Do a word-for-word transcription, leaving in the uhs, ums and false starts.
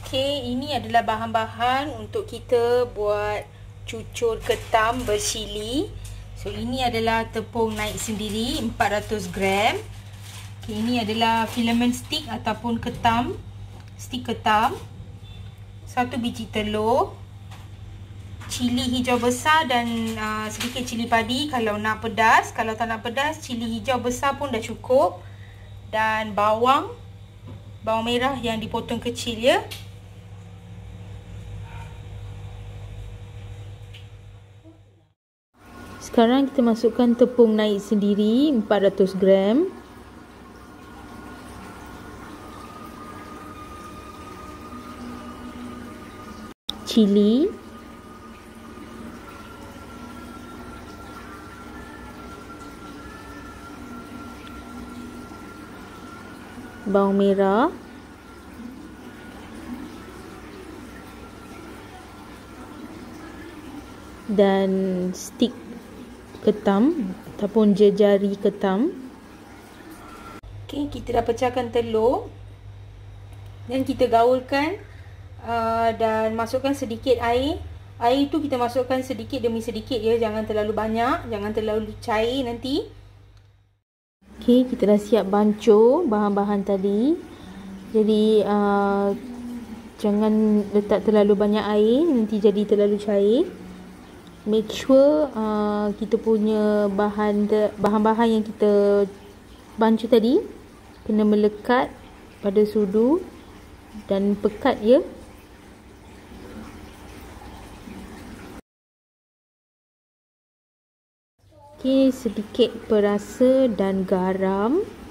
Okey, ini adalah bahan-bahan untuk kita buat cucur ketam bersili. So, ini adalah tepung naik sendiri empat ratus gram. Okey, ini adalah filament stick ataupun ketam. Stick ketam. Satu biji telur. Cili hijau besar dan uh, sedikit cili padi kalau nak pedas. Kalau tak nak pedas, cili hijau besar pun dah cukup. Dan bawang. Bawang merah yang dipotong kecil ya. Sekarang kita masukkan tepung naik sendiri empat ratus gram. Cili. Bawang merah. Dan stik ketam ataupun jejari ketam. Okey, kita dah pecahkan telur dan kita gaulkan uh, dan masukkan sedikit air. Air tu kita masukkan sedikit demi sedikit ya, jangan terlalu banyak, jangan terlalu cair nanti. Okey, kita dah siap bancuh bahan-bahan tadi. Jadi uh, jangan letak terlalu banyak air, nanti jadi terlalu cair. Make sure uh, kita punya bahan bahan-bahan yang kita bancuh tadi kena melekat pada sudu dan pekat ya. Okey, sedikit perasa dan garam.